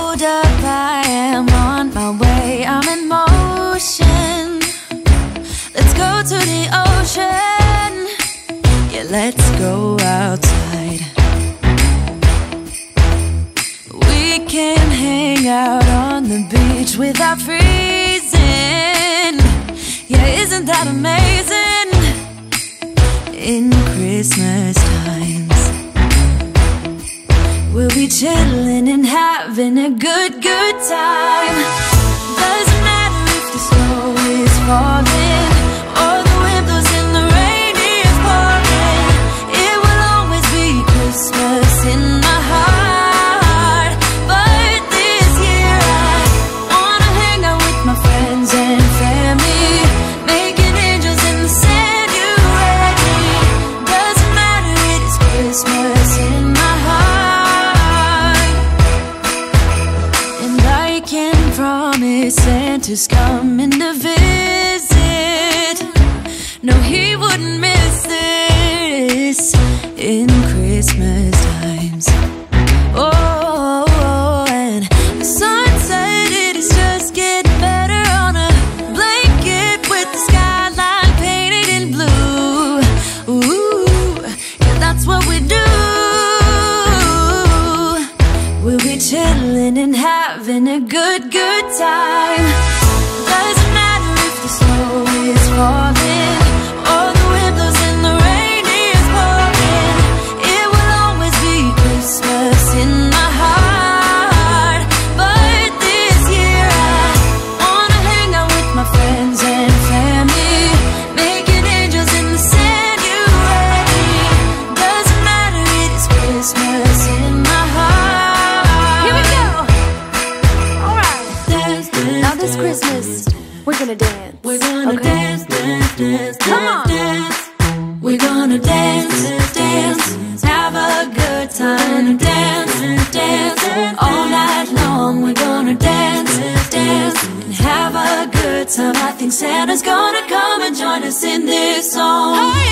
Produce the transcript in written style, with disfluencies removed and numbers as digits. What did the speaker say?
hold up, I am on my way, I'm in motion. Let's go to the ocean, yeah, let's go outside. We can hang out on the beach without freezing, yeah, isn't that amazing? In Christmas times, we'll be chilling and having a good time. Doesn't matter if the snow is falling or the wind blows and the rain is pouring. It will always be Christmas in my heart. But this year I wanna hang out with my friends and family, making angels in the sand, you ready? Doesn't matter, it is Christmas in my heart. And I can promise Santa's coming to visit. No, he wouldn't miss this in Christmas times. Oh, and the sun said it is just getting better on a blanket with the skyline painted in blue. Ooh, yeah, that's what we do. We'll be chilling and having a good time. Doesn't matter if the snow is falling or the wind blows and the rain is pouring. It will always be Christmas in my heart. But this year I wanna hang out with my friends and family, making angels in the sand, you ready? Doesn't matter, it is Christmas in my heart. Here we go! Alright, now this Christmas we're gonna dance. We're gonna dance, dance, dance, Come on. dance. We're gonna dance, dance, have a good time. Dance, dance, all night long. We're gonna dance, dance, and have a good time. I think Santa's gonna come and join us in this song. Oh, yeah.